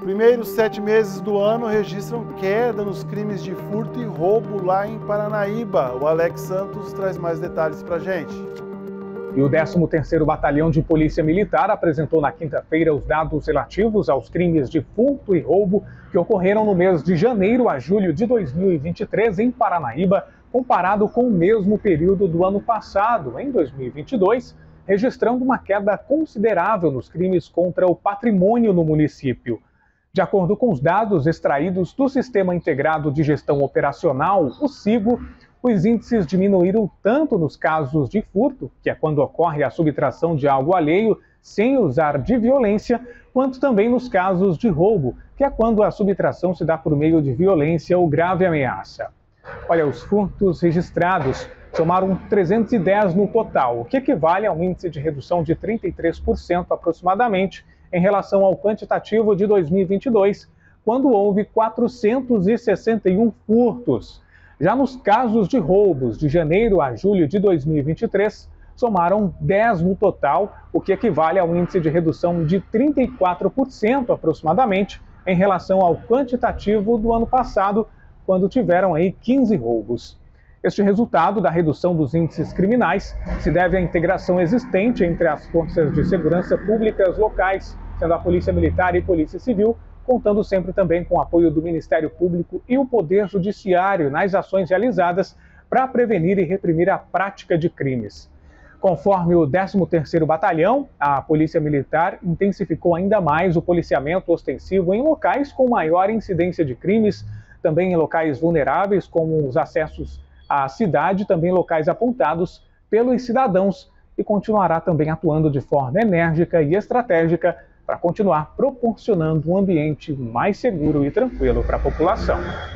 Primeiros 7 meses do ano registram queda nos crimes de furto e roubo lá em Paranaíba. O Alex Santos traz mais detalhes pra gente. E o 13º Batalhão de Polícia Militar apresentou na quinta-feira os dados relativos aos crimes de furto e roubo que ocorreram no mês de janeiro a julho de 2023 em Paranaíba, comparado com o mesmo período do ano passado, em 2022, registrando uma queda considerável nos crimes contra o patrimônio no município. De acordo com os dados extraídos do Sistema Integrado de Gestão Operacional, o SIGO, os índices diminuíram tanto nos casos de furto, que é quando ocorre a subtração de algo alheio sem usar de violência, quanto também nos casos de roubo, que é quando a subtração se dá por meio de violência ou grave ameaça. Olha, os furtos registrados somaram 310 no total, o que equivale a um índice de redução de 33% aproximadamente em relação ao quantitativo de 2022, quando houve 461 furtos. Já nos casos de roubos, de janeiro a julho de 2023, somaram 10 no total, o que equivale a um índice de redução de 34% aproximadamente em relação ao quantitativo do ano passado, quando tiveram aí 15 roubos. Este resultado da redução dos índices criminais se deve à integração existente entre as forças de segurança públicas locais, sendo a Polícia Militar e Polícia Civil, contando sempre também com o apoio do Ministério Público e o Poder Judiciário nas ações realizadas para prevenir e reprimir a prática de crimes. Conforme o 13º Batalhão, a Polícia Militar intensificou ainda mais o policiamento ostensivo em locais com maior incidência de crimes, também em locais vulneráveis, como os acessos à cidade, também locais apontados pelos cidadãos, e continuará também atuando de forma enérgica e estratégica para continuar proporcionando um ambiente mais seguro e tranquilo para a população.